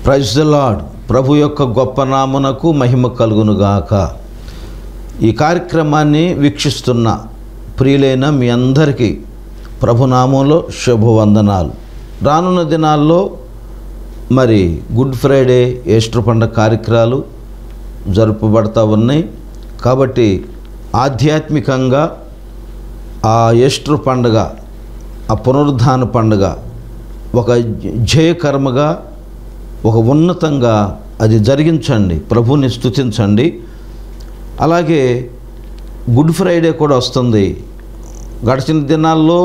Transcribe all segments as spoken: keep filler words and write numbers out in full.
Praise the lord. ప్రభు యొక్క గొప్ప నామునకు మహిమ కలుగునుగాక. ఈ కార్యక్రమాన్ని వీక్షిస్తున్న ప్రియులైన మీ అందరికీ ప్రభునామంలో శుభవందనాలు. రానున్న దినాల్లో మరి గుడ్ ఫ్రైడే, ఈస్టర్ పండుగ కార్యక్రమాలు జరుపబడతా ఉన్నాయి. కాబట్టి ఆధ్యాత్మికంగా ఆ ఈస్టర్ పండుగ, ఆ పునరుద్ధాన పండుగ ఒక జయకర్మగా, ఒక ఉన్నతంగా అది జరిగించండి, ప్రభుని స్తుతించండి. అలాగే గుడ్ ఫ్రైడే కూడా వస్తుంది. గడిచిన దినాల్లో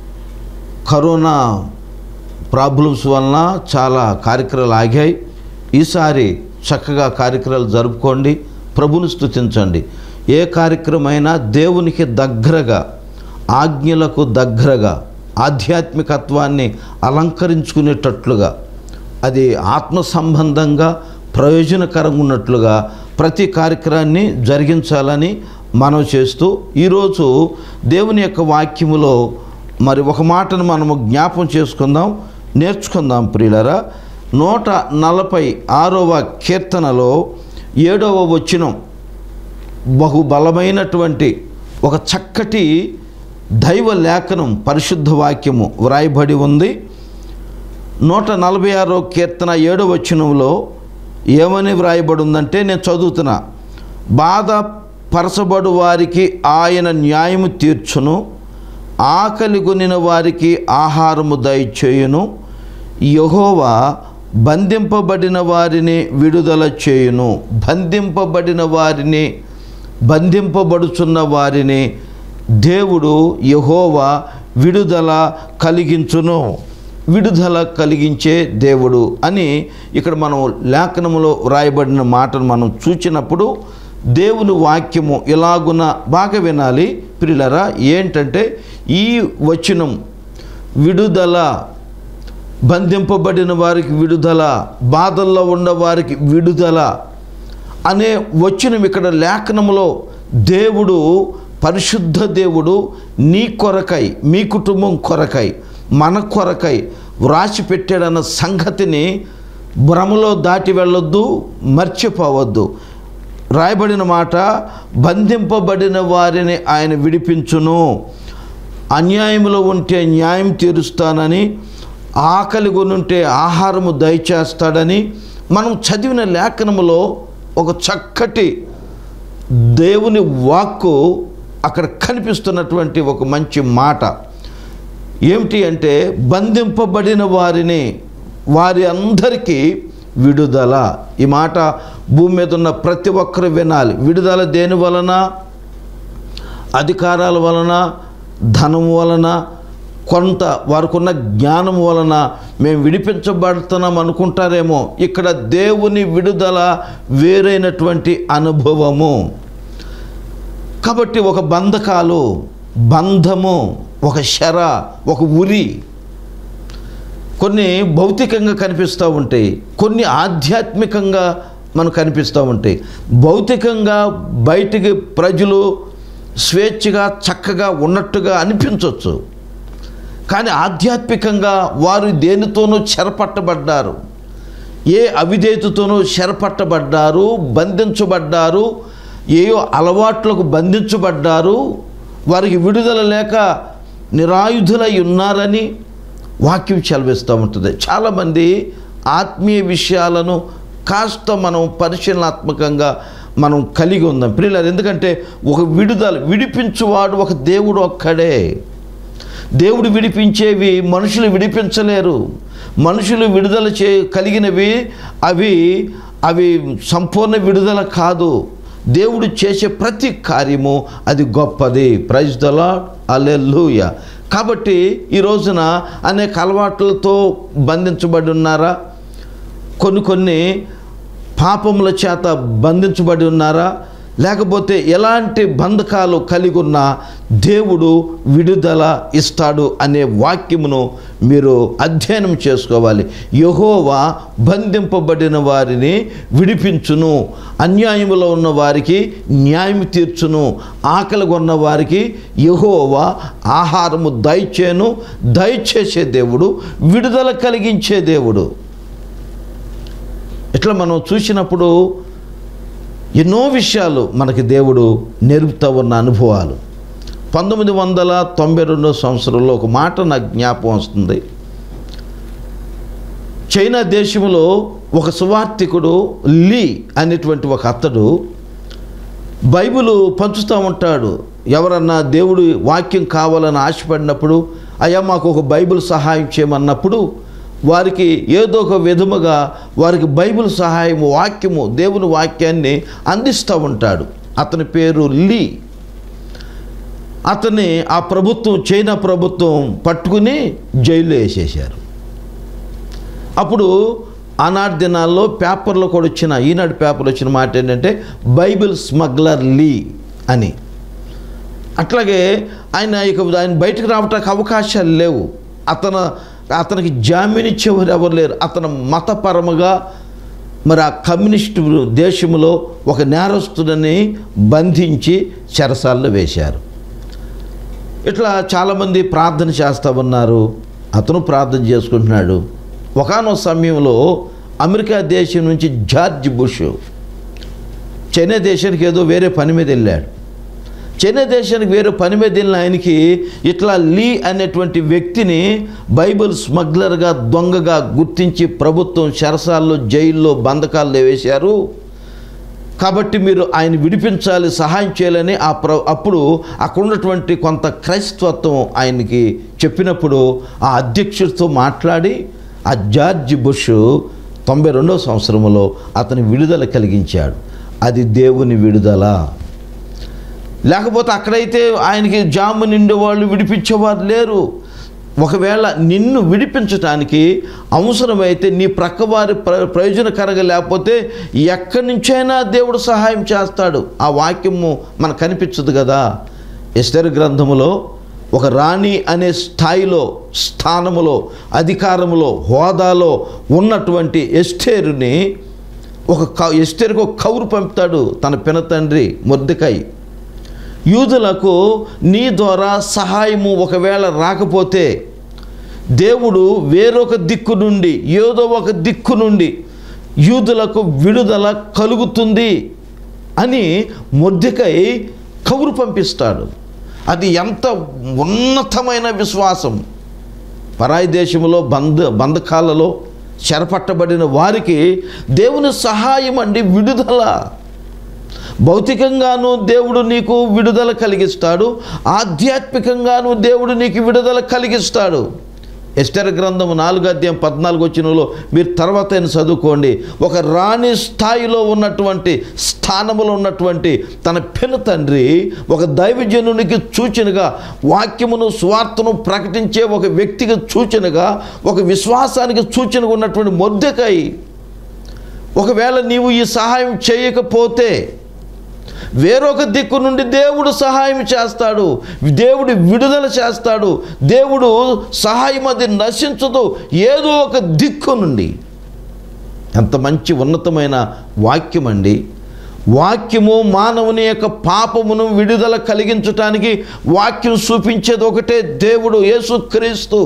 కరోనా ప్రాబ్లమ్స్ వలన చాలా కార్యక్రమాలు ఆగాయి. ఈసారి చక్కగా కార్యక్రమాలు జరుపుకోండి, ప్రభుని స్తుతించండి. ఏ కార్యక్రమైనా దేవునికి దగ్గరగా, ఆజ్ఞలకు దగ్గరగా, ఆధ్యాత్మికత్వాన్ని అలంకరించుకునేటట్లుగా, అది ఆత్మ సంబంధంగా ప్రయోజనకరంగా ఉన్నట్లుగా ప్రతి కార్యక్రమాన్ని జరిగించాలని మనం చేస్తూ, ఈరోజు దేవుని యొక్క వాక్యములో మరి ఒక మాటను మనము జ్ఞాపం చేసుకుందాం, నేర్చుకుందాం ప్రియులారా. నూట నలభై ఆరవ కీర్తనలో ఏడవ వచనం బహు బలమైనటువంటి ఒక చక్కటి దైవ లేఖనం, పరిశుద్ధ వాక్యము వ్రాయబడి ఉంది. నూట నలభై ఆరో కీర్తన ఏడవ వచనంలో ఏమని వ్రాయబడి ఉందంటే, నేను చదువుతున్నా. బాధ పరచబడు వారికి ఆయన న్యాయము తీర్చును, ఆకలి కొనిన వారికి ఆహారము దయచేయును, యెహోవా బంధింపబడిన వారిని విడుదల చేయును. బంధింపబడిన వారిని, బంధింపబడుచున్న వారిని దేవుడు యెహోవా విడుదల కలిగించును. విడుదల కలిగించే దేవుడు అని ఇక్కడ మనం లేఖనములో వ్రాయబడిన మాటను మనం చూచినప్పుడు, దేవుని వాక్యము ఇలాగున బాగా వినాలి ప్రియులారా. ఏంటంటే ఈ వచనం విడుదల, బంధింపబడిన వారికి విడుదల, బాధల్లో ఉన్న వారికి విడుదల అనే వచనం ఇక్కడ లేఖనములో దేవుడు, పరిశుద్ధ దేవుడు నీ కొరకై, మీ కుటుంబం కొరకై, మన కొరకై వ్రాసి పెట్టాడన్న సంగతిని భ్రమలో దాటి వెళ్ళొద్దు, మర్చిపోవద్దు. రాయబడిన మాట, బంధింపబడిన వారిని ఆయన విడిపించును, అన్యాయంలో ఉంటే న్యాయం తీరుస్తానని, ఆకలి కొనుంటే ఆహారము దయచేస్తాడని మనం చదివిన లేఖనములో ఒక చక్కటి దేవుని వాక్కు అక్కడ కనిపిస్తున్నటువంటి ఒక మంచి మాట ఏమిటి అంటే, బంధింపబడిన వారిని, వారి అందరికీ విడుదల. ఈ మాట భూమి మీద ఉన్న ప్రతి ఒక్కరు వినాలి. విడుదల దేని వలన? అధికారాల వలన, ధనం వలన, కొంత వారికున్న జ్ఞానం వలన మేము విడిపించబడుతున్నాం అనుకుంటారేమో. ఇక్కడ దేవుని విడుదల వేరైనటువంటి అనుభవము. కాబట్టి ఒక బంధకాలు, బంధము, ఒక శర, ఒక ఉరి కొన్ని భౌతికంగా కనిపిస్తూ ఉంటాయి, కొన్ని ఆధ్యాత్మికంగా మనకు కనిపిస్తూ ఉంటాయి. భౌతికంగా బయటికి ప్రజలు స్వేచ్ఛగా చక్కగా ఉన్నట్టుగా అనిపించవచ్చు, కానీ ఆధ్యాత్మికంగా వారు దేనితోనూ చెరపట్టబడ్డారు, ఏ అవిధేయతతోనూ చెరపట్టబడ్డారు, బంధించబడ్డారు, ఏయో అలవాట్లకు బంధించబడ్డారు, వారికి విడుదల లేక నిరాయుధులై ఉన్నారని వాక్యం చదివిస్తూ ఉంటుంది. చాలామంది ఆత్మీయ విషయాలను కాస్త మనం పరిశీలనాత్మకంగా మనం కలిగి ఉందాం ప్రియులారా. ఎందుకంటే ఒక విడుదల, విడిపించువాడు ఒక దేవుడు ఒక్కడే. దేవుడు విడిపించేవి మనుషులు విడిపించలేరు. మనుషులు విడుదల చే కలిగినవి అవి అవి సంపూర్ణ విడుదల కాదు. దేవుడు చేసే ప్రతి కార్యము అది గొప్పది. Praise the Lord, hallelujah. కాబట్టి ఈ రోజున అనేక అలవాట్లతో బంధించబడి ఉన్నారా? కొన్ని కొన్ని పాపముల చేత బంధించబడి ఉన్నారా? లేకపోతే ఎలాంటి బంధకాలు కలిగి ఉన్నా దేవుడు విడుదల ఇస్తాడు అనే వాక్యమును మీరు అధ్యయనం చేసుకోవాలి. యెహోవా బంధింపబడిన వారిని విడిపించును, అన్యాయములో ఉన్న వారికి న్యాయం తీర్చును, ఆకలి కొన్న వారికి యెహోవా ఆహారము దయచేను. దయచేసే దేవుడు, విడుదల కలిగించే దేవుడు. ఇట్లా మనం చూసినప్పుడు ఎన్నో విషయాలు మనకి దేవుడు నేర్పుతూ ఉన్న అనుభవాలు. పంతొమ్మిది వందల తొంభై రెండో సంవత్సరంలో ఒక మాట నాకు జ్ఞాపకం వస్తుంది. చైనా దేశంలో ఒక సువార్థికుడు లీ అనేటువంటి ఒక అతడు బైబిల్ పంచుతూ ఉంటాడు. ఎవరన్నా దేవుడి వాక్యం కావాలని ఆశపడినప్పుడు, అయ్యా మాకు ఒక బైబిల్ సహాయం చేయమన్నప్పుడు వారికి ఏదో ఒక విధముగా వారికి బైబిల్ సహాయము, వాక్యము, దేవుని వాక్యాన్ని అందిస్తూ ఉంటాడు. అతని పేరు లీ. అతన్ని ఆ ప్రభుత్వం, చైనా ప్రభుత్వం పట్టుకుని జైల్లో వేసేశారు. అప్పుడు ఆనాటి దినాల్లో పేపర్లో కూడా వచ్చిన, ఈనాడు పేపర్లో వచ్చిన మాట ఏంటంటే బైబిల్ స్మగ్లర్ లీ అని. అట్లాగే ఆయన ఇక ఆయన బయటకు రావడానికి అవకాశాలు లేవు. అతను అతనికి జామీన్ ఇచ్చేవారు ఎవరు లేరు. అతను మతపరముగా మరి ఆ కమ్యూనిస్టు దేశంలో ఒక నేరస్తుడిని బంధించి చెరసాల్లో వేశారు. ఇట్లా చాలామంది ప్రార్థన చేస్తూ ఉన్నారు. అతను ప్రార్థన చేసుకుంటున్నాడు. ఒకానొక సమయంలో అమెరికా దేశం నుంచి జార్జ్ బుష్ చైనా దేశానికి ఏదో వేరే పని మీద వెళ్ళాడు. చైనా దేశానికి వేరే పని మీద వెళ్ళిన ఆయనకి ఇట్లా లీ అనేటువంటి వ్యక్తిని బైబిల్ స్మగ్లర్గా, దొంగగా గుర్తించి ప్రభుత్వం చెరసాల్లో, జైల్లో, బంధకాల్లో వేశారు. కాబట్టి మీరు ఆయన విడిపించాలి, సహాయం చేయాలని ఆ ప్ర అప్పుడు అక్కడ ఉన్నటువంటి కొంత క్రైస్తవత్వం ఆయనకి చెప్పినప్పుడు ఆ అధ్యక్షుడితో మాట్లాడి ఆ జార్జ్ బుష్ తొంభై రెండవ సంవత్సరంలో అతని విడుదల కలిగించాడు. అది దేవుని విడుదల. లేకపోతే అక్కడైతే ఆయనకి జాము నిండేవాళ్ళు, విడిపించేవారు లేరు. ఒకవేళ నిన్ను విడిపించటానికి అవసరమైతే నీ ప్రక్కవారి ప్ర ప్రయోజనకరంగా లేకపోతే ఎక్కడి నుంచైనా దేవుడు సహాయం చేస్తాడు. ఆ వాక్యము మనకు కనిపించదు కదా. ఎస్తేరు గ్రంథములో ఒక రాణి అనే స్థాయిలో, స్థానములో, అధికారములో, హోదాలో ఉన్నటువంటి ఎస్తేరుని ఒక ఎస్తేరుకు ఒక కౌరు పంపుతాడు తన పినతండ్రి మొర్దెకాయి. యూదులకు నీ ద్వారా సహాయము ఒకవేళ రాకపోతే దేవుడు వేరొక దిక్కు నుండి, ఏదో ఒక దిక్కు నుండి యూదులకు విడుదల కలుగుతుంది అని మొర్దెకాయి కౌరు పంపిస్తాడు. అది ఎంత ఉన్నతమైన విశ్వాసం. పరాయి దేశంలో బంధ బంధకాలలో చెరపట్టబడిన వారికి దేవుని సహాయం అండి, విడుదల. భౌతికంగాను దేవుడు నీకు విడుదల కలిగిస్తాడు, ఆధ్యాత్మికంగాను దేవుడు నీకు విడుదల కలిగిస్తాడు. ఎస్తేరు గ్రంథము నాలుగో అధ్యాయం పద్నాలుగు వచనంలో మీరు తర్వాత చదువుకోండి. ఒక రాణి స్థాయిలో ఉన్నటువంటి, స్థానములో ఉన్నటువంటి తన పిన తండ్రి ఒక దైవజనునికి సూచనగా, వాక్యమును సువార్తను ప్రకటించే ఒక వ్యక్తికి సూచనగా, ఒక విశ్వాసానికి సూచనగా ఉన్నటువంటి మొర్దెకాయి ఒకవేళ నీవు ఈ సహాయం చేయకపోతే వేరొక దిక్కు నుండి దేవుడు సహాయం చేస్తాడు, దేవుడు విడుదల చేస్తాడు. దేవుడు సహాయం అది నశించదు, ఏదో ఒక దిక్కు నుండి. ఎంత మంచి ఉన్నతమైన వాక్యం అండి. వాక్యము మానవుని యొక్క పాపమును విడుదల కలిగించటానికి వాక్యం చూపించేది ఒకటే, దేవుడు యేసుక్రీస్తు.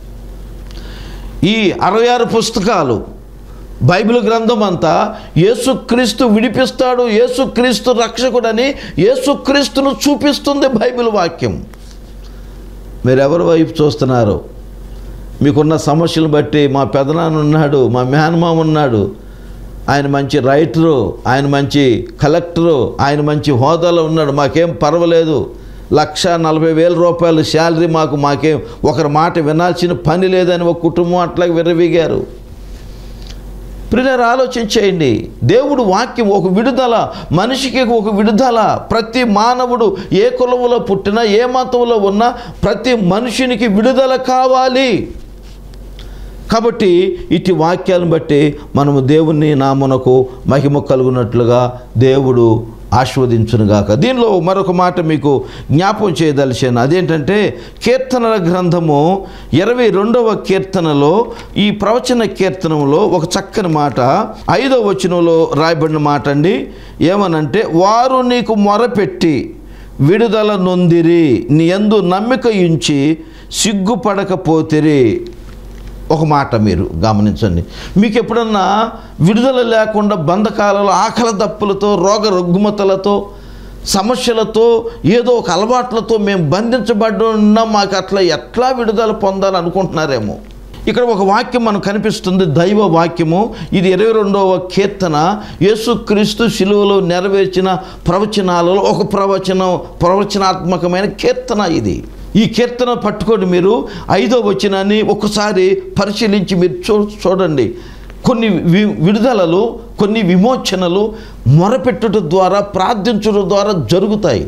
ఈ అరవై ఆరు పుస్తకాలు బైబిల్ గ్రంథం అంతా యేసుక్రీస్తు విడిపిస్తాడు, యేసుక్రీస్తు రక్షకుడని యేసుక్రీస్తును చూపిస్తుంది బైబిల్ వాక్యం. మీరెవరి వైపు చూస్తున్నారు? మీకున్న సమస్యలు బట్టి మా పెదనాన్న ఉన్నాడు, మా మేనమామ ఉన్నాడు, ఆయన మంచి రైటరు, ఆయన మంచి కలెక్టరు, ఆయన మంచి హోదాలో ఉన్నాడు, మాకేం పర్వాలేదు, లక్ష నలభై వేల రూపాయలు శాలరీ మాకు, మాకేం ఒకరి మాట వినాల్సిన పని లేదని ఒక కుటుంబం అట్లాగే విర్రవీగారు. ప్రియులారా, ఆలోచించేయండి. దేవుడు వాక్యం ఒక విడుదల, మనిషికి ఒక విడుదల. ప్రతి మానవుడు ఏ కులంలో పుట్టినా, ఏ మతంలో ఉన్నా ప్రతి మనుషునికి విడుదల కావాలి. కాబట్టి ఇటు వాక్యాలను బట్టి మనము దేవుని నామమునకు మహిమ కలుగునట్లుగా దేవుడు ఆశీర్వదించునుగాక. దీనిలో మరొక మాట మీకు జ్ఞాపకం చేయదలిచాను. అదేంటంటే కీర్తనల గ్రంథము ఇరవై రెండవ కీర్తనలో, ఈ ప్రవచన కీర్తనంలో ఒక చక్కని మాట ఐదవ వచనంలో రాయబడిన మాట అండి. ఏమనంటే, వారు నీకు మొరపెట్టి విడుదల నొందిరి, నీ యందు నమ్మిక ఉంచి సిగ్గుపడకపోతిరి. ఒక మాట మీరు గమనించండి. మీకు ఎప్పుడన్నా విడుదల లేకుండా బంధకాలలో ఆకలి దప్పులతో రోగ రుగ్మతలతో సమస్యలతో ఏదో ఒక అలవాట్లతో మేము బంధించబడి ఉన్నాం, మాకు అట్లా ఎట్లా విడుదల పొందాలనుకుంటున్నారేమో. ఇక్కడ ఒక వాక్యం మనకు కనిపిస్తుంది, దైవ వాక్యము. ఇది ఇరవై రెండవ కీర్తన. యేసుక్రీస్తు శిలువలో నెరవేర్చిన ప్రవచనాలలో ఒక ప్రవచనం, ప్రవచనాత్మకమైన కీర్తన ఇది. ఈ కీర్తన పట్టుకొని మీరు ఐదో వచనాన్ని ఒకసారి పరిశీలించి మీరు చూ చూడండి. కొన్ని వి విడుదలలు కొన్ని విమోచనలు మొరపెట్టుట ద్వారా, ప్రార్థించడం ద్వారా జరుగుతాయి.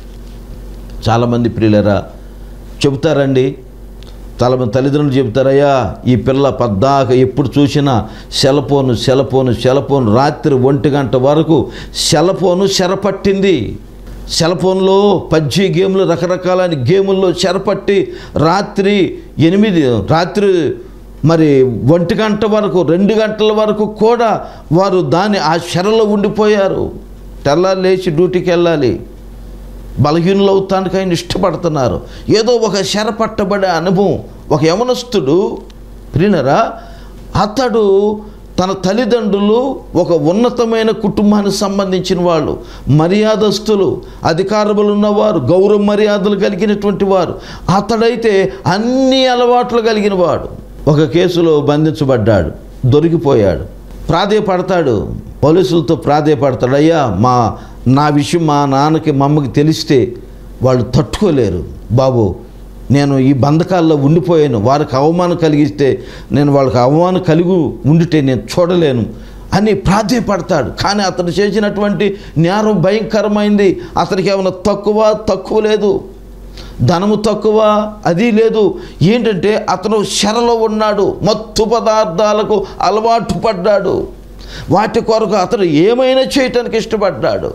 చాలామంది ప్రియులరా చెబుతారండి, చాలామంది తల్లిదండ్రులు చెబుతారయ్యా, ఈ పిల్ల పద్దాక ఎప్పుడు చూసినా సెలపోను సెలపోను సెలపోను రాత్రి ఒంటి గంట వరకు సెలపోను చెరపట్టింది. సెలఫోన్లో పబ్జీ గేమ్లు రకరకాలైన గేముల్లో చెరపట్టి రాత్రి ఎనిమిది రాత్రి మరి ఒంటి గంట వరకు రెండు గంటల వరకు కూడా వారు దాని ఆ చెరలో ఉండిపోయారు. తెల్లారి లేచి డ్యూటీకి వెళ్ళాలి, బలహీనులు అవుతానికి ఆయన ఇష్టపడుతున్నారు. ఏదో ఒక చెర పట్టబడే అనుభవం. ఒక యవనస్తుడు ప్రియులారా, అతడు తన తల్లిదండ్రులు ఒక ఉన్నతమైన కుటుంబానికి సంబంధించిన వాళ్ళు, మర్యాదస్తులు, అధికారములు ఉన్నవారు, గౌరవ మర్యాదలు కలిగినటువంటి వారు. అతడైతే అన్ని అలవాట్లు కలిగిన వాడు. ఒక కేసులో బంధించబడ్డాడు, దొరికిపోయాడు. ప్రాధేయపడతాడు, పోలీసులతో ప్రాధేయపడతాడు, అయ్యా మా నా విషయం మా నాన్నకి మా అమ్మకి తెలిస్తే వాళ్ళు తట్టుకోలేరు బాబు, నేను ఈ బంధకాల్లో ఉండిపోయాను, వారికి అవమానం కలిగిస్తే నేను వాళ్ళకి అవమానం కలిగి ఉండితే నేను చూడలేను అని ప్రాధేయపడతాడు. కానీ అతను చేసినటువంటి నేరం భయంకరమైంది. అతనికి ఏమైనా తక్కువ తక్కువ లేదు, ధనము తక్కువ అది లేదు. ఏంటంటే అతను చెరలో ఉన్నాడు, మత్తు పదార్థాలకు అలవాటు పడ్డాడు. వాటి కొరకు అతను ఏమైనా చేయటానికి ఇష్టపడ్డాడు.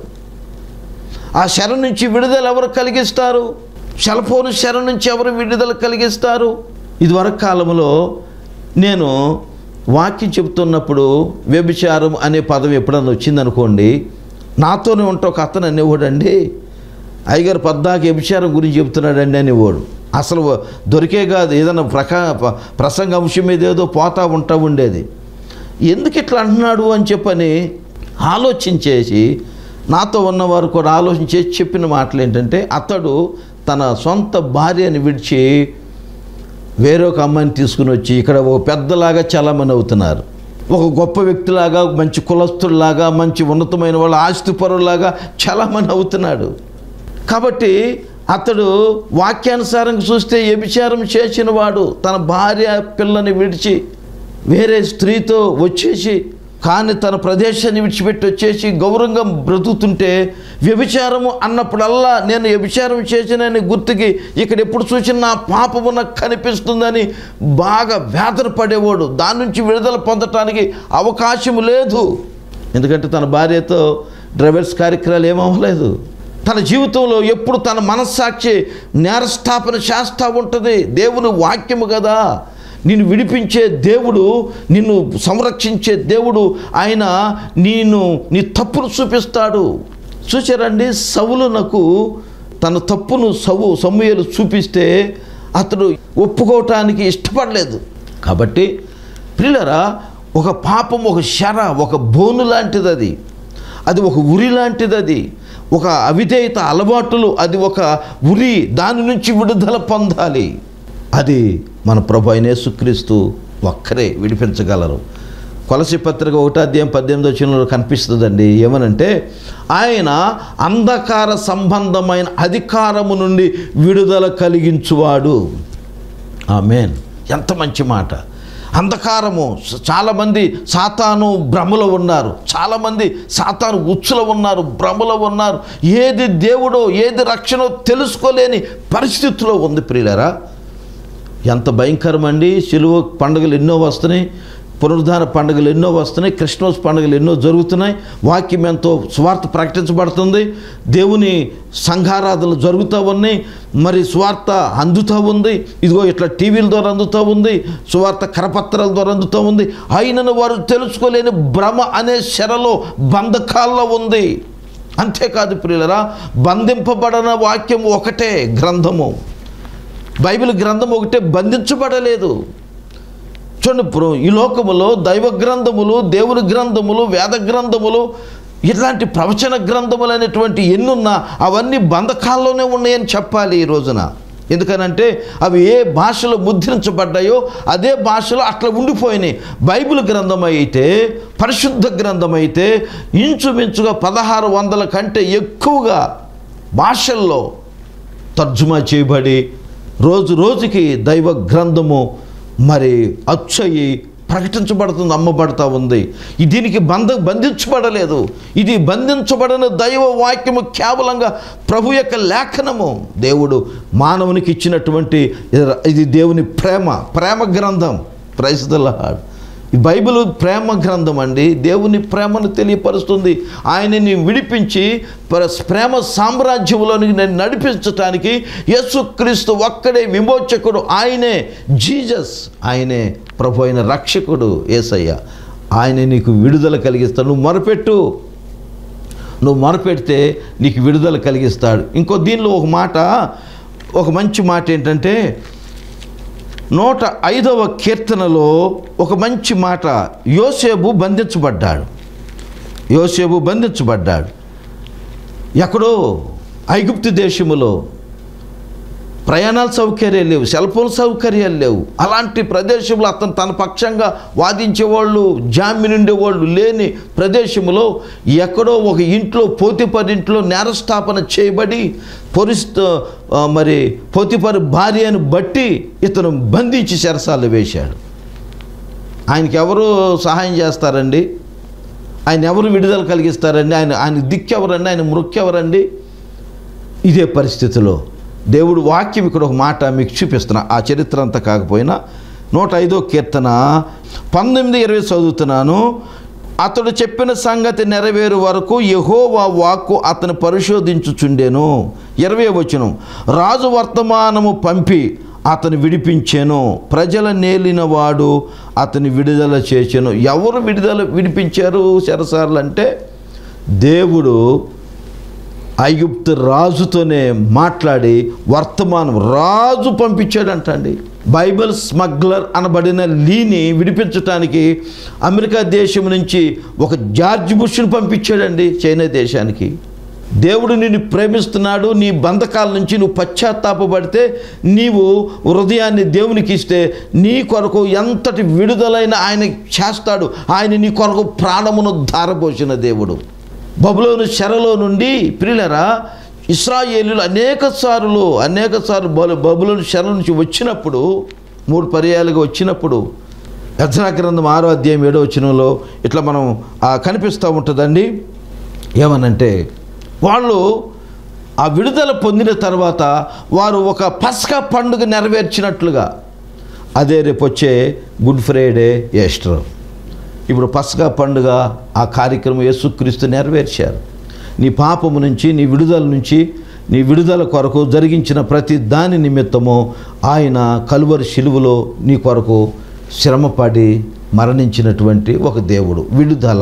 ఆ చెర నుంచి విడుదల ఎవరు కలిగిస్తారు? సెల్ఫోన్ చెర నుంచి ఎవరు విడుదల కలిగిస్తారు? ఇదివరకు కాలంలో నేను వాక్యం చెబుతున్నప్పుడు వ్యభిచారం అనే పదం ఎప్పుడన్నా వచ్చిందనుకోండి, నాతోనే ఉంటే ఒక అతను అనేవాడండి, అయ్యగారు పద్దాకి వ్యభిచారం గురించి చెబుతున్నాడండి అనేవాడు. అసలు దొరికే కాదు, ఏదైనా ప్రకా ప్రసంగ అంశం మీద ఏదో పోతా ఉంటా ఉండేది. ఎందుకు ఇట్లా అంటున్నాడు అని చెప్పని ఆలోచించేసి నాతో ఉన్నవారు కూడా ఆలోచించేసి చెప్పిన మాటలు ఏంటంటే, అతడు తన సొంత భార్యని విడిచి వేరొక అమ్మాయిని తీసుకుని వచ్చి ఇక్కడ ఒక పెద్దలాగా చలామణి అవుతున్నారు. ఒక గొప్ప వ్యక్తిలాగా, మంచి కులస్తుల్లాగా, మంచి ఉన్నతమైన వాళ్ళ ఆస్తిపరులాగా చలామణి అవుతున్నాడు. కాబట్టి అతడు వాక్యానుసారంగా చూస్తే వ్యభిచారం చేసిన వాడు. తన భార్య పిల్లని విడిచి వేరే స్త్రీతో వచ్చేసి, కానీ తన ప్రదేశాన్ని విడిచిపెట్టి వచ్చేసి గౌరవంగా బ్రతుకుతుంటే వ్యభిచారము అన్నప్పుడల్లా నేను వ్యభిచారం చేసినని గుర్తుకి ఇక్కడ ఎప్పుడు చూసినా నా పాపము నాకు కనిపిస్తుందని బాగా వేదన పడేవాడు. దాని నుంచి విడుదల పొందటానికి అవకాశం లేదు. ఎందుకంటే తన భార్యతో డ్రైవర్స్ కార్యక్రమాలు ఏమవ్వలేదు. తన జీవితంలో ఎప్పుడు తన మనస్సాక్షి నేరస్థాపన చేస్తూ ఉంటుంది. దేవుని వాక్యము కదా, నిన్ను విడిపించే దేవుడు, నిన్ను సంరక్షించే దేవుడు, ఆయన నేను నీ తప్పును చూపిస్తాడు. చూసారండి, సౌలునకు తన తప్పును సవు సమూయేలు చూపిస్తే అతడు ఒప్పుకోవటానికి ఇష్టపడలేదు. కాబట్టి ప్రియులారా, ఒక పాపం ఒక శర, ఒక బోను లాంటిది, అది అది ఒక ఉరి లాంటిది, అది ఒక అవిధేయత అలవాటులు, అది ఒక ఉరి. దాని నుంచి విడుదల పొందాలి. అది మన ప్రభు అయిన యేసుక్రీస్తు ఒక్కరే విడిపించగలరు. కొలసి పత్రిక ఒకటో అధ్యాయం పద్దెనిమిదో వచనంలో కనిపిస్తుందండి. ఏమనంటే, ఆయన అంధకార సంబంధమైన అధికారము నుండి విడుదల కలిగించువాడు. ఆమేన్. ఎంత మంచి మాట. అంధకారము, చాలామంది సాతాను భ్రమలో ఉన్నారు, చాలామంది సాతాను ఉచ్చులో ఉన్నారు, భ్రమలో ఉన్నారు. ఏది దేవుడో ఏది రక్షణో తెలుసుకోలేని పరిస్థితిలో ఉంది ప్రియులారా. ఎంత భయంకరమండి. శిలువ పండుగలు ఎన్నో వస్తున్నాయి, పునరుద్ధాన పండుగలు ఎన్నో వస్తున్నాయి, క్రిస్మస్ పండుగలు ఎన్నో జరుగుతున్నాయి, వాక్యం ఎంతో సువార్త ప్రకటించబడుతుంది, దేవుని సంఘారాధనలు జరుగుతూ ఉన్నాయి, మరి సువార్త అందుతూ ఉంది. ఇదిగో ఇట్లా టీవీల ద్వారా అందుతూ ఉంది, సువార్త కరపత్రాల ద్వారా అందుతూ ఉంది. అయినను వారు తెలుసుకోలేని భ్రమ అనే శరలో, బంధకాల్లో ఉంది. అంతేకాదు ప్రియులరా, బంధింపబడిన వాక్యం ఒకటే, గ్రంథము బైబిల్ గ్రంథం ఒకటే బంధించబడలేదు. చూడండి, ఈ లోకములో దైవ గ్రంథములు, దేవుని గ్రంథములు, వేద గ్రంథములు, ఇట్లాంటి ప్రవచన గ్రంథములు అనేటువంటి ఎన్నున్నా అవన్నీ బంధకాల్లోనే ఉన్నాయని చెప్పాలి ఈ రోజున. ఎందుకనంటే అవి ఏ భాషలో ముద్రించబడ్డాయో అదే భాషలో అట్లా ఉండిపోయినాయి. బైబిల్ గ్రంథం అయితే, పరిశుద్ధ గ్రంథం అయితే ఇంచుమించుగా పదహారు వందల కంటే ఎక్కువగా భాషల్లో తర్జుమా చేయబడి రోజు రోజుకి దైవ గ్రంథము మరి అచ్చయి ప్రకటించబడుతుంది, అమ్మబడతా ఉంది. దీనికి బంధ బంధించబడలేదు. ఇది బంధించబడిన దైవ వాక్యము కేవలంగా ప్రభు యొక్క లేఖనము. దేవుడు మానవునికి ఇచ్చినటువంటి ఇది దేవుని ప్రేమ ప్రేమ గ్రంథం. Praise the Lord. ఈ బైబిల్ ప్రేమ గ్రంథం అండి. దేవుని ప్రేమను తెలియపరుస్తుంది. ఆయనని విడిపించి ప్రేమ సామ్రాజ్యంలోనికి నడిపించటానికి యేసుక్రీస్తు ఒక్కడే విమోచకుడు. ఆయనే జీసస్, ఆయనే ప్రభు అయిన రక్షకుడు యేసయ్య. ఆయన నీకు విడుదల కలిగిస్తాడు. నువ్వు మొరపెట్టు, నువ్వు మొరపెడితే నీకు విడుదల కలిగిస్తాడు. ఇంకో దీనిలో ఒక మాట, ఒక మంచి మాట ఏంటంటే నూట ఐదవ కీర్తనలో ఒక మంచి మాట, యోసేపు బంధించబడ్డాడు. యోసేపు బంధించబడ్డాడు ఎక్కడో ఐగుప్తు దేశములో. ప్రయాణాల సౌకర్యాలు లేవు, సెల్ ఫోన్ సౌకర్యాలు లేవు. అలాంటి ప్రదేశంలో అతను తన పక్షంగా వాదించేవాళ్ళు, జామీను ఉండేవాళ్ళు లేని ప్రదేశంలో ఎక్కడో ఒక ఇంట్లో, పోతిఫర్ ఇంట్లో నేరస్థాపన చేయబడి పొరిస్తూ మరి పోతిఫర్ భార్యను బట్టి ఇతను బంధించి చెరసాలు వేశాడు. ఆయనకి ఎవరు సహాయం చేస్తారండి? ఆయన ఎవరు విడుదల కలిగిస్తారండి? ఆయన ఆయన దిక్కెవరండి? ఆయన మృక్కెవరండి? ఇదే పరిస్థితిలో దేవుడు వాక్యం ఇక్కడ ఒక మాట మీకు చూపిస్తున్నా. ఆ చరిత్ర అంతా కాకపోయినా నూట ఐదో కీర్తన పంతొమ్మిది ఇరవై చదువుతున్నాను. అతడు చెప్పిన సంగతి నెరవేరు వరకు యెహోవా వాక్కు అతను పరిశోధించుచుండెను. ఇరవై వచనం, రాజు వర్తమానము పంపి అతను విడిపించెను, ప్రజల నేలినవాడు అతని విడుదల చేచెను. ఎవరు విడుదల విడిపించారు చెరసార్లు అంటే దేవుడు ఐగుప్తు రాజుతోనే మాట్లాడి వర్తమానం రాజు పంపించాడంటండి. బైబిల్ స్మగ్లర్ అనబడిన లీని విడిపించడానికి అమెరికా దేశం నుంచి ఒక జార్జ్ బుష్ను పంపించాడండి చైనా దేశానికి. దేవుడు నిన్ను ప్రేమిస్తున్నాడు. నీ బంధకాల నుంచి నువ్వు పశ్చాత్తాపపడితే, నీవు హృదయాన్ని దేవునికి ఇస్తే నీ కొరకు ఎంతటి విడుదలైన ఆయన చేస్తాడు. ఆయన నీ కొరకు ప్రాణమును ధారపోసిన దేవుడు. బబులోను చెరలో నుండి ప్రియులరా ఇశ్రాయేలీయులు అనేక సార్లు అనేక సార్లు బబులోను చెర నుంచి వచ్చినప్పుడు, మూడు పర్యాలుగా వచ్చినప్పుడు, యెజ్రా గ్రంథం ఆరో అధ్యాయం ఏడో వచనంలో ఇట్లా మనం కనిపిస్తూ ఉంటుందండి. ఏమనంటే వాళ్ళు ఆ విడుదల పొందిన తర్వాత వారు ఒక పస్కా పండుగ నెరవేర్చినట్లుగా, అదే రేపు వచ్చే గుడ్ ఫ్రైడే, ఈస్టర్. ఇప్పుడు పస్కా పండుగ ఆ కార్యక్రమం యేసుక్రీస్తు నెరవేర్చారు. నీ పాపము నుంచి, నీ విడుదల నుంచి, నీ విడుదల కొరకు జరిగించిన ప్రతి దాని నిమిత్తము ఆయన కలువరి శిలువలో నీ కొరకు శ్రమపడి మరణించినటువంటి ఒక దేవుడు. విడుదల,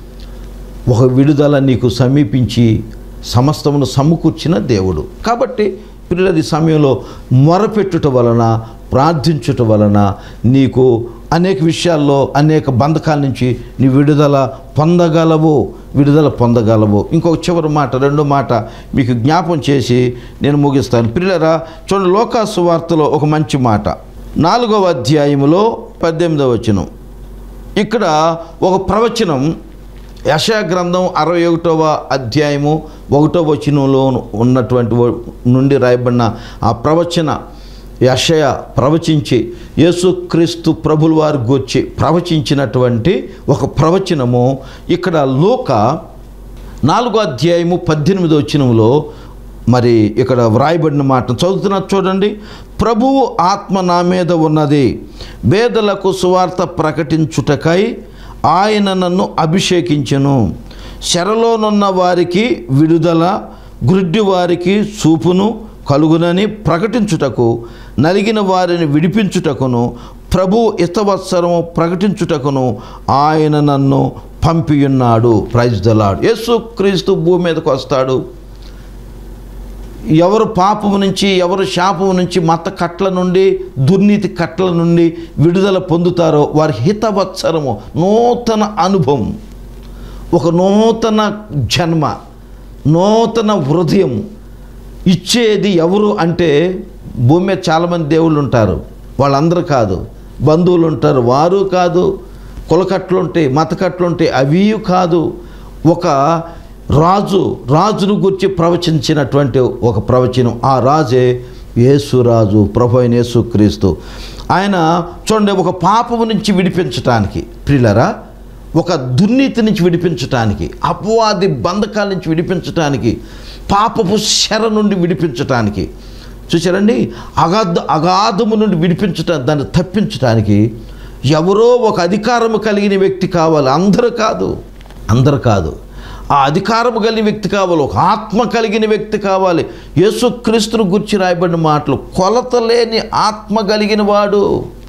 ఒక విడుదల నీకు సమీపించి సమస్తమును సమకూర్చిన దేవుడు. కాబట్టి పిల్లల సమయంలో మొరపెట్టుట వలన, ప్రార్థించుట వలన నీకు అనేక విషయాల్లో, అనేక బంధకాల నుంచి నీ విడుదల పొందగలవు, విడుదల పొందగలవు. ఇంకొక చివరి మాట, రెండో మాట మీకు జ్ఞాపం చేసి నేను ముగిస్తాను. పిల్లరా చూడండి, లోకా సువార్తలో ఒక మంచి మాట, నాలుగవ అధ్యాయములో పద్దెనిమిదవ వచనం. ఇక్కడ ఒక ప్రవచనం, యెషయా గ్రంథం అరవై ఒకటవ అధ్యాయము ఒకటో వచనంలో ఉన్నటువంటి నుండి రాయబడిన ఆ ప్రవచన యెషయా ప్రవచించి యేసుక్రీస్తు ప్రభుల వారి గూర్చి ప్రవచించినటువంటి ఒక ప్రవచనము ఇక్కడ లూకా నాలుగో అధ్యాయము పద్దెనిమిదో వచనంలో మరి ఇక్కడ వ్రాయబడిన మాట చదువుతున్నా చూడండి. ప్రభువు ఆత్మ నా మీద ఉన్నది, పేదలకు సువార్త ప్రకటించుటకై ఆయన నన్ను అభిషేకించెను, చెరలోనున్న వారికి విడుదల, గుడ్డి వారికి చూపును కలుగునని ప్రకటించుటకు, నలిగిన వారిని విడిపించుటకును, ప్రభు హితవత్సరము ప్రకటించుటకును ఆయన నన్ను పంపియున్నాడు. Praise the lord. యేసుక్రీస్తు భూమి మీదకు వస్తాడు. ఎవరు పాపము నుంచి, ఎవరు శాపము నుంచి, మత కట్ల నుండి, దుర్నీతి కట్ల నుండి విడుదల పొందుతారో వారి హితవత్సరము, నూతన అనుభవం, ఒక నూతన జన్మ, నూతన హృదయం ఇచ్చేది ఎవరు అంటే భూమి మీద చాలామంది దేవుళ్ళు ఉంటారు, వాళ్ళందరూ కాదు. బంధువులు ఉంటారు, వారు కాదు. కులకట్లుంటాయి, మతకట్లుంటాయి, అవి కాదు. ఒక రాజు, రాజును గురించి ప్రవచించినటువంటి ఒక ప్రవచనం. ఆ రాజే యేసురాజు, ప్రభు అయిన యేసుక్రీస్తు. ఆయన చూడండి, ఒక పాపము నుంచి విడిపించటానికి, ప్రియులారా, ఒక దుర్నీతి నుంచి విడిపించటానికి, అపవాది బంధకాల నుంచి విడిపించటానికి, పాపపు శర నుండి విడిపించటానికి, చూసారండి, అగాధ అగాధము నుండి విడిపించటానికి, దాన్ని తప్పించటానికి ఎవరో ఒక అధికారము కలిగిన వ్యక్తి కావాలి. అందరూ కాదు, అందరూ కాదు. ఆ అధికారము కలిగిన వ్యక్తి కావాలి, ఒక ఆత్మ కలిగిన వ్యక్తి కావాలి. యేసుక్రీస్తును గురించి రాయబడిన మాటలు, కొలత లేని ఆత్మ కలిగిన వాడు,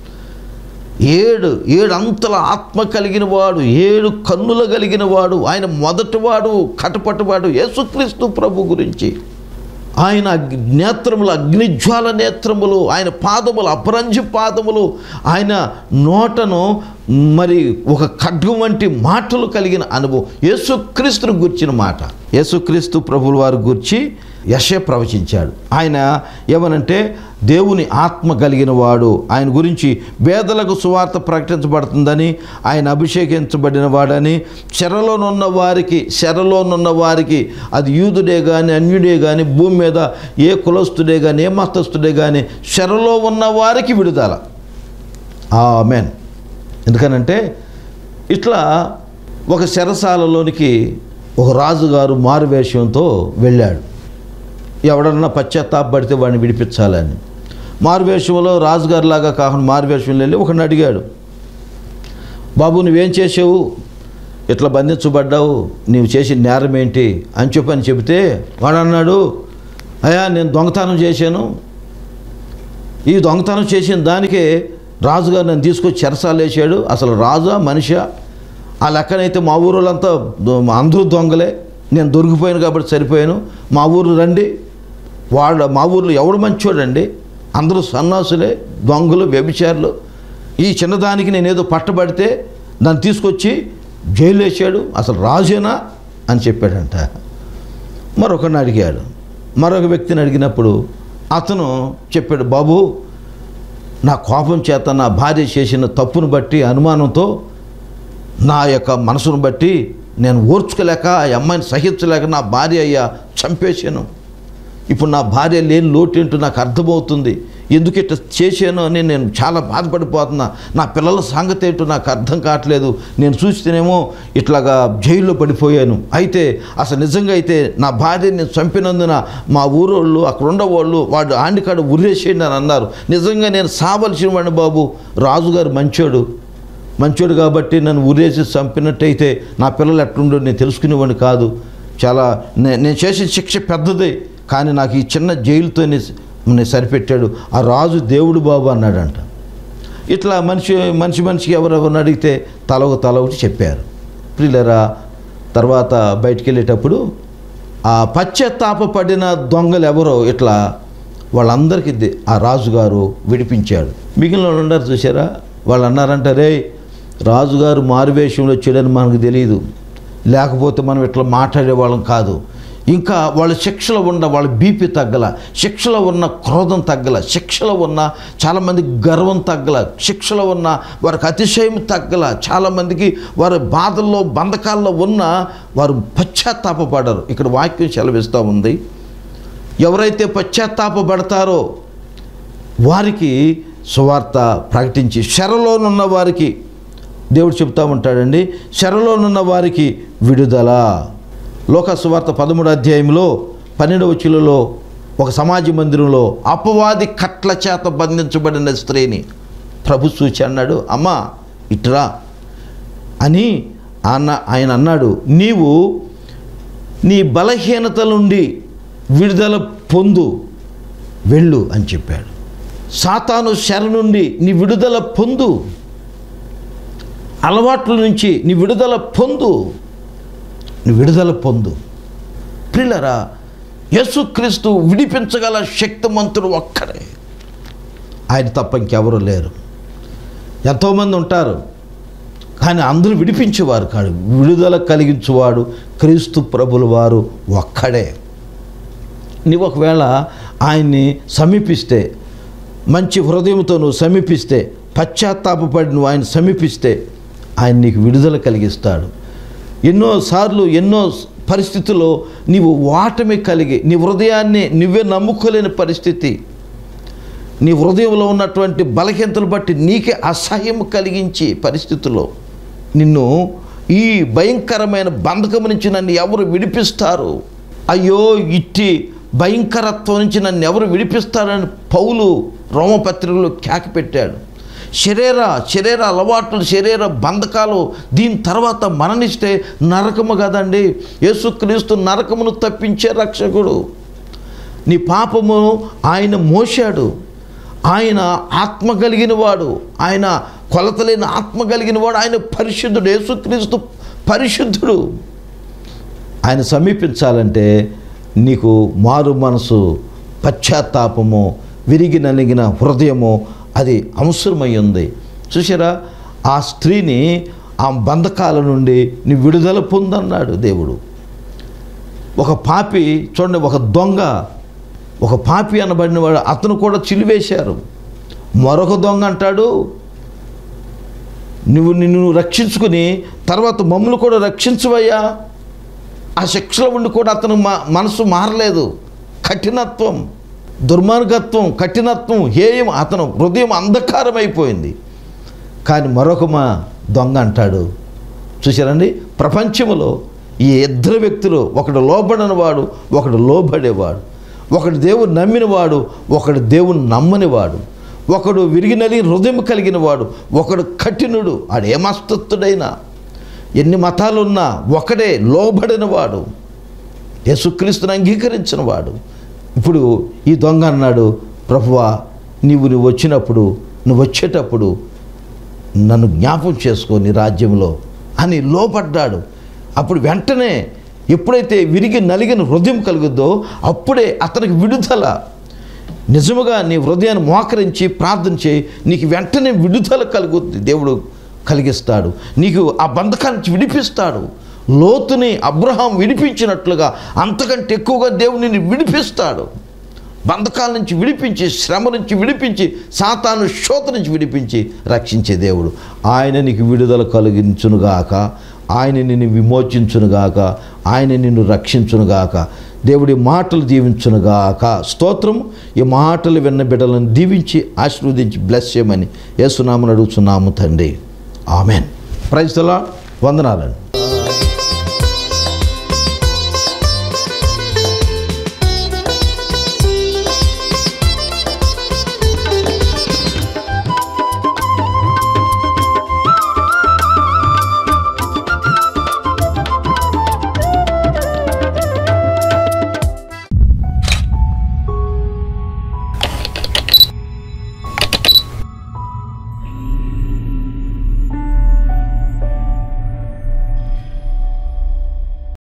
ఏడు ఏడు అంతల ఆత్మ కలిగిన వాడు, ఏడు కన్నుల కలిగిన వాడు, ఆయన మొదటివాడు, కటపటివాడు యేసుక్రీస్తు ప్రభు గురించి. ఆయన నేత్రములు అగ్నిజ్వాల నేత్రములు, ఆయన పాదములు అపరంజి పాదములు, ఆయన నోటను మరి ఒక ఖడ్గం వంటి మాటలు కలిగిన అనుభవం. యేసుక్రీస్తును గుర్చిన మాట, యేసుక్రీస్తు ప్రభుల వారి గురించి యెషయా ప్రవచించాడు. ఆయన ఏమనంటే దేవుని ఆత్మ కలిగిన వాడు, ఆయన గురించి పేదలకు సువార్త ప్రకటించబడుతుందని, ఆయన అభిషేకించబడిన వాడని, చెరలోనున్న వారికి చెరలోనున్న వారికి అది యూదుడే కానీ అన్యుడే కానీ, భూమి మీద ఏ కులస్తుడే కానీ ఏ మతస్థుడే కానీ, చెరలో ఉన్న వారికి విడుదల. ఆమేన్. ఎందుకనంటే ఇట్లా ఒక చెరసాలలోనికి ఒక రాజుగారు మారువేషంతో వెళ్ళాడు. ఎవడన్నా పశ్చాత్తాపడితే వాడిని విడిపించాలని. మారువేషంలో రాజుగారిలాగా కాకుండా మారువేషంలో వెళ్ళి ఒకడిని అడిగాడు, బాబు నువ్వేం చేసావు, ఇట్లా బంధించబడ్డావు, నీవు చేసిన నేరం ఏంటి అని చెప్పని చెబితే వాడు అన్నాడు, అయ్యా నేను దొంగతనం చేశాను, ఈ దొంగతనం చేసిన దానికే రాజుగారు నన్ను తీసుకొచ్చి చెరసాలు వేసాడు. అసలు రాజా మనిషా? ఆ లెక్కనైతే మా ఊరోళ్ళంతా అందరూ దొంగలే, నేను దొరికిపోయాను కాబట్టి సరిపోయాను, మా ఊరు రండి. వాడు మా ఊర్లో ఎవడు మంచోడండి, అందరూ సన్నాసులే, దొంగలు, వ్యభిచారులు. ఈ చిన్నదానికి నేనేదో పట్టబడితే నన్ను తీసుకొచ్చి జైలు వేసాడు, అసలు రాజేనా అని చెప్పాడంట. మరొకరిని అడిగాడు, మరొక వ్యక్తిని అడిగినప్పుడు అతను చెప్పాడు, బాబు నా కోపం చేత నా భార్య చేసిన తప్పును బట్టి అనుమానంతో నా యొక్క మనసును బట్టి నేను ఓర్చుకోలేక ఆ అమ్మాయిని సహించలేక నా భార్య అయ్యా చంపేశాను. ఇప్పుడు నా భార్య లేని లోటు ఏంటో నాకు అర్థమవుతుంది, ఎందుకు ఇట్లా చేశాను అని నేను చాలా బాధపడిపోతున్నా. నా పిల్లల సంగతి ఏంటో నాకు అర్థం కావట్లేదు. నేను చూస్తేనేమో ఇట్లాగా జైల్లో పడిపోయాను. అయితే అసలు నిజంగా అయితే నా భార్యని నేను చంపినందున మా ఊరోళ్ళు అక్కడ ఉండేవాళ్ళు వాడు ఆండికాడ ఉరేసేయండి అని అన్నారు. నిజంగా నేను సావలసిన వాడిని బాబు, రాజుగారు మంచోడు మంచోడు కాబట్టి నన్ను ఉరేసి చంపినట్టయితే నా పిల్లలు ఎట్లుండో నేను తెలుసుకునేవాడిని కాదు. చాలా నేను చేసిన శిక్ష పెద్దది, కానీ నాకు ఈ చిన్న జైలుతో నేను సరిపెట్టాడు ఆ రాజు దేవుడు బాబు అన్నాడంట. ఇట్లా మనిషి మనిషి మనిషికి ఎవరెవరిని అడిగితే తల ఒక తల ఒకటి చెప్పారు. ప్రియులరా, తర్వాత బయటికి వెళ్ళేటప్పుడు ఆ పశ్చాత్తాపపడిన దొంగలు ఎవరో ఇట్లా వాళ్ళందరికీ ఆ రాజుగారు విడిపించాడు. మిగిలిన వాళ్ళు ఉన్నారు చూసారా, వాళ్ళు అన్నారంట, రే రాజుగారు మారువేషంలో వచ్చాడని మనకు తెలియదు, లేకపోతే మనం ఇట్లా మాట్లాడేవాళ్ళం కాదు. ఇంకా వాళ్ళ శిక్షలో ఉన్న వాళ్ళ బీపీ తగ్గల, శిక్షలో ఉన్న క్రోధం తగ్గల, శిక్షలో ఉన్న చాలామంది గర్వం తగ్గల, శిక్షలో ఉన్న వారికి అతిశయం తగ్గల, చాలామందికి వారి బాధల్లో బంధకాల్లో ఉన్న వారు పశ్చాత్తాపపడరు. ఇక్కడ వాక్యం సెలవిస్తూ ఉంది, ఎవరైతే పశ్చాత్తాపపడతారో వారికి సువార్త ప్రకటించి, చెరలోనున్న వారికి దేవుడు చెప్తా ఉంటాడండి, చెరలోనున్న వారికి విడుదల. లోక సువార్త పదమూడు అధ్యాయంలో పన్నెండవ వచనంలో ఒక సమాజ మందిరంలో అపవాది కట్ల చేత బంధించబడిన స్త్రీని ప్రభు చూచి అన్నాడు, అమ్మా ఇట్రా అని అన్న ఆయన అన్నాడు, నీవు నీ బలహీనత నుండి విడుదల పొందు, వెళ్ళు అని చెప్పాడు. సాతాను శర నుండి నీ విడుదల పొందు, అలవాట్ల నుంచి నీ విడుదల పొందు, నీ విడుదల పొందు. ప్రియులరా, యేసుక్రీస్తు విడిపించగల శక్తిమంతుడు ఒక్కడే, ఆయన తప్ప ఇంకెవరు లేరు. ఎంతోమంది ఉంటారు కానీ అందరూ విడిపించేవారు కాదు. విడుదల కలిగించేవాడు క్రీస్తు ప్రభుల వారు ఒక్కడే. నీవు ఒకవేళ ఆయన్ని సమీపిస్తే, మంచి హృదయంతో నువ్వు సమీపిస్తే, పశ్చాత్తాపపడి నువ్వు ఆయన సమీపిస్తే ఆయన నీకు విడుదల కలిగిస్తాడు. ఎన్నోసార్లు ఎన్నో పరిస్థితుల్లో నీవు ఓటమి కలిగి నీ హృదయాన్ని నువ్వే నమ్ముకోలేని పరిస్థితి, నీ హృదయంలో ఉన్నటువంటి బలహీనతలు బట్టి నీకే అసహ్యం కలిగించే పరిస్థితుల్లో నిన్ను ఈ భయంకరమైన బంధకం నుంచి నన్ను ఎవరు విడిపిస్తారు, అయ్యో ఇట్టి భయంకరత్వం నుంచి నన్ను ఎవరు విడిపిస్తారని పౌలు రోమపత్రికలో కేక పెట్టాడు. శరీర శరీర అలవాట్లు, శరీర బంధకాలు, దీని తర్వాత మరణిస్తే నరకము కదండి. యేసుక్రీస్తు నరకమును తప్పించే రక్షకుడు. నీ పాపము ఆయన మోశాడు. ఆయన ఆత్మ కలిగిన వాడు, ఆయన కొలతలేని ఆత్మ కలిగిన వాడు, ఆయన పరిశుద్ధుడు. యేసుక్రీస్తు పరిశుద్ధుడు. ఆయన సమీపించాలంటే నీకు మారు మనసు, పశ్చాత్తాపము, విరిగి నలిగిన హృదయము అది అవసరమై ఉంది. చూసారా, ఆ స్త్రీని ఆ బంధకాల నుండి నీ విడుదల పొందన్నాడు దేవుడు. ఒక పాపి చూడండి, ఒక దొంగ, ఒక పాపి అనబడిన వాడు, అతను కూడా చిలివేశారు. మరొక దొంగ అంటాడు, నువ్వు నిన్ను రక్షించుకుని తర్వాత మమ్మల్ని కూడా రక్షించవయ్యా. ఆ శిక్షలో ఉండి కూడా అతను మనసు మారలేదు. కఠినత్వం, దుర్మార్గత్వం, కఠినత్వం, హేయం, అతను హృదయం అంధకారం అయిపోయింది. కానీ మరొక మా దొంగ అంటాడు, చూశారండి, ప్రపంచంలో ఈ ఇద్దరు వ్యక్తులు, ఒకడు లోబడినవాడు, ఒకడు లోబడేవాడు, ఒకడు దేవుడు నమ్మినవాడు, ఒకడు దేవుని నమ్మనివాడు, ఒకడు విరిగినలి హృదయం కలిగిన వాడు, ఒకడు కఠినుడు. ఆడేమస్తత్తుడైనా, ఎన్ని మతాలున్నా ఒకడే లోబడినవాడు, యేసుక్రీస్తుని అంగీకరించిన వాడు. ఇప్పుడు ఈ దొంగ అన్నాడు, ప్రభువా నీవు నువ్వు వచ్చినప్పుడు, నువ్వు వచ్చేటప్పుడు నన్ను జ్ఞాపకం చేసుకో నీ రాజ్యంలో అని లోపడ్డాడు. అప్పుడు వెంటనే ఎప్పుడైతే విరిగి నలిగిన హృదయం కలుగుద్దో అప్పుడే అతనికి విడుదల. నిజముగా నీ హృదయాన్ని మోకరించి ప్రార్థన చేయి, నీకు వెంటనే విడుదల కలుగుద్ది. దేవుడు కలిగిస్తాడు, నీకు ఆ బంధకాల నుంచి విడిపిస్తాడు. లోతుని అబ్రహాం విడిపించినట్లుగా అంతకంటే ఎక్కువగా దేవుడు నిన్ను విడిపిస్తాడు. బంధకాల నుంచి విడిపించి, శ్రమ నుంచి విడిపించి, సాతాను శోధ నుంచి విడిపించి రక్షించే దేవుడు. ఆయన నీకు విడుదల కలిగించునుగాక, ఆయన నిన్ను విమోచించునుగాక, ఆయన నిన్ను రక్షించునుగాక. దేవుడి మాటలు దీవించునుగాక. స్తోత్రం. ఈ మాటలు విన్న బిడ్డలను దీవించి ఆశీర్వదించి బ్లెస్ చేయమని యేసునామమున అడుగుచున్నాము తండ్రి. ఆమెన్. Praise the Lord. వందనాలండి.